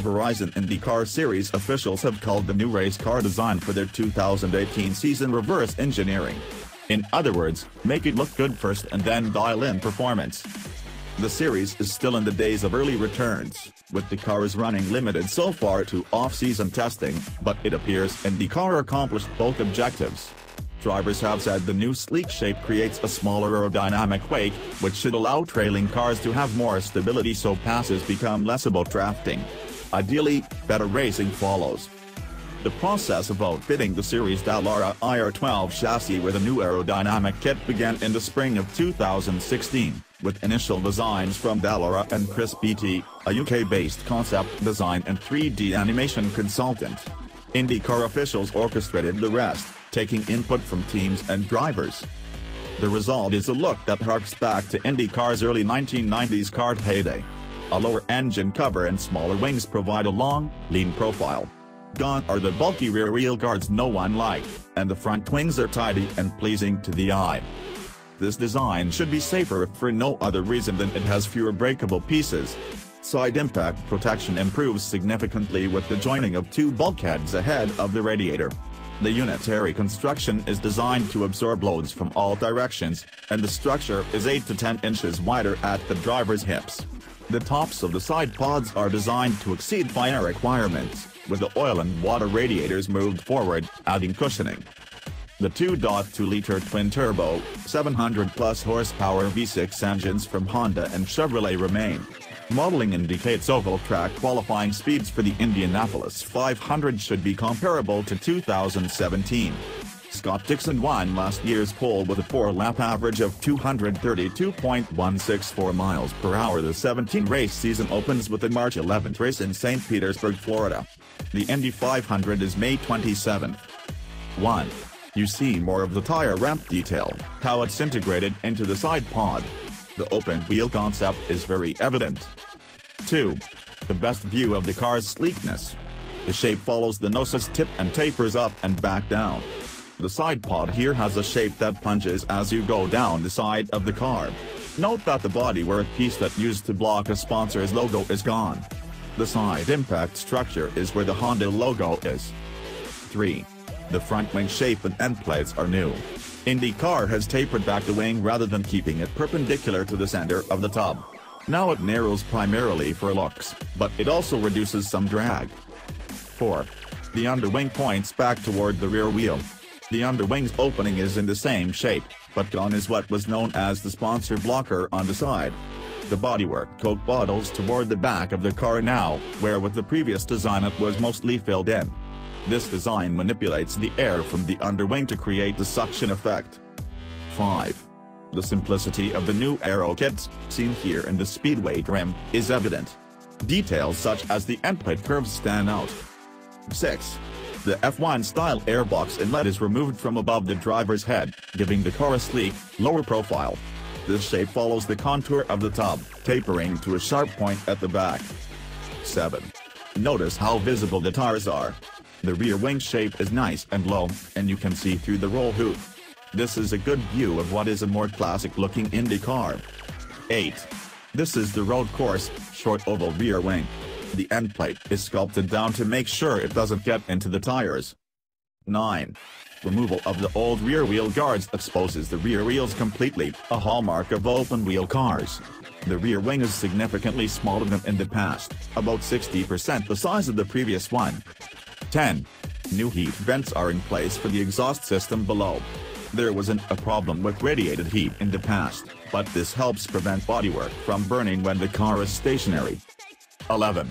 Verizon IndyCar Series officials have called the new race car design for their 2018 season reverse engineering. In other words, make it look good first and then dial in performance. The series is still in the days of early returns, with the cars running limited so far to off-season testing, but it appears IndyCar accomplished both objectives. Drivers have said the new sleek shape creates a smaller aerodynamic wake, which should allow trailing cars to have more stability so passes become less about drafting. Ideally, better racing follows. The process of outfitting the series Dallara IR-12 chassis with a new aerodynamic kit began in the spring of 2016, with initial designs from Dallara and Chris Beatty, a UK-based concept design and 3D animation consultant. IndyCar officials orchestrated the rest, taking input from teams and drivers. The result is a look that harks back to IndyCar's early 1990s kart heyday. A lower engine cover and smaller wings provide a long, lean profile. Gone are the bulky rear wheel guards no one liked, and the front wings are tidy and pleasing to the eye. This design should be safer for no other reason than it has fewer breakable pieces. Side impact protection improves significantly with the joining of two bulkheads ahead of the radiator. The unitary construction is designed to absorb loads from all directions, and the structure is 8 to 10 inches wider at the driver's hips. The tops of the side pods are designed to exceed fire requirements, with the oil and water radiators moved forward, adding cushioning. The 2.2-liter twin-turbo, 700-plus horsepower V6 engines from Honda and Chevrolet remain. Modeling indicates oval track qualifying speeds for the Indianapolis 500 should be comparable to 2017. Scott Dixon won last year's pole with a 4-lap average of 232.164 miles per hour. The 17-race season opens with the March 11th race in St. Petersburg, Florida. The Indy 500 is May 27th. 1. You see more of the tire ramp detail, how it's integrated into the side pod. The open wheel concept is very evident. 2. The best view of the car's sleekness. The shape follows the nose's tip and tapers up and back down. The side pod here has a shape that plunges as you go down the side of the car. Note that the bodywork piece that used to block a sponsor's logo is gone. The side impact structure is where the Honda logo is. 3. The front wing shape and end plates are new. IndyCar has tapered back the wing rather than keeping it perpendicular to the center of the tub. Now it narrows primarily for looks, but it also reduces some drag. 4. The underwing points back toward the rear wheel. The underwing's opening is in the same shape, but gone is what was known as the sponsor blocker on the side. The bodywork coat waddles toward the back of the car now, where with the previous design it was mostly filled in. This design manipulates the air from the underwing to create the suction effect. 5. The simplicity of the new aero kits, seen here in the Speedway trim, is evident. Details such as the end plate curves stand out. 6. The F1-style airbox inlet is removed from above the driver's head, giving the car a sleek, lower profile. This shape follows the contour of the tub, tapering to a sharp point at the back. 7. Notice how visible the tires are. The rear wing shape is nice and low, and you can see through the roll hoop. This is a good view of what is a more classic-looking Indy car. 8. This is the road course, short oval rear wing. The end plate is sculpted down to make sure it doesn't get into the tires. 9. Removal of the old rear wheel guards exposes the rear wheels completely, a hallmark of open-wheel cars. The rear wing is significantly smaller than in the past, about 60% the size of the previous one. 10. New heat vents are in place for the exhaust system below. There wasn't a problem with radiated heat in the past, but this helps prevent bodywork from burning when the car is stationary. 11.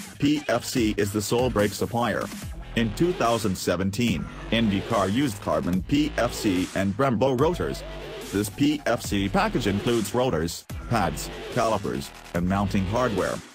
PFC is the sole brake supplier. In 2017, IndyCar used carbon PFC and Brembo rotors. This PFC package includes rotors, pads, calipers, and mounting hardware.